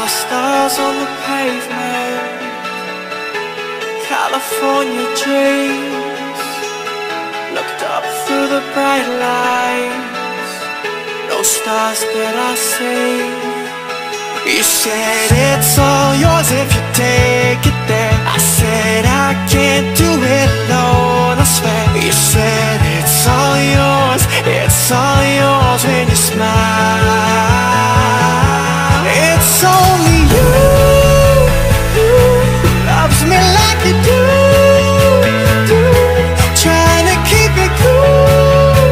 stars on the pavement, California dreams. Looked up through the bright lights, no stars that I see. You said it's all yours if you take it there. I said I can't do it alone, I swear. You said it's all yours, it's all yours when you smile. It's only you who loves me like you do, trying to keep it cool,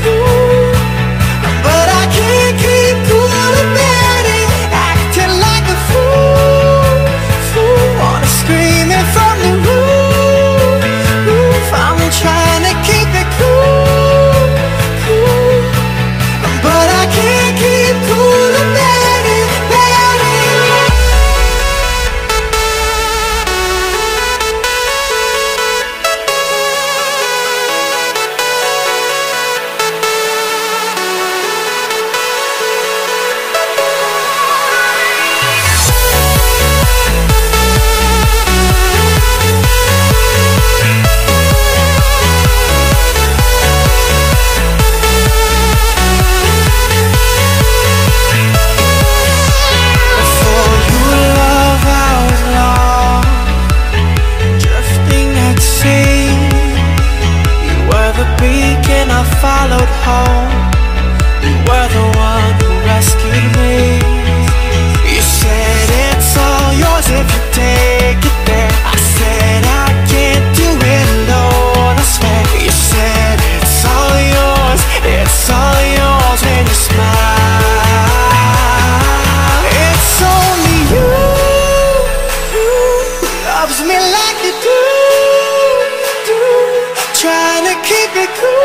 but I can't keep cool about it, acting like a fool. Wanna scream it from the roof. I'm trying to keep it cool, but I can't keep cool about it. I followed home. You were the one who rescued me. You said it's all yours if you take it there. I said I can't do it alone, I swear. You said it's all yours when you smile. It's only you who loves me like you do, trying to keep it cool.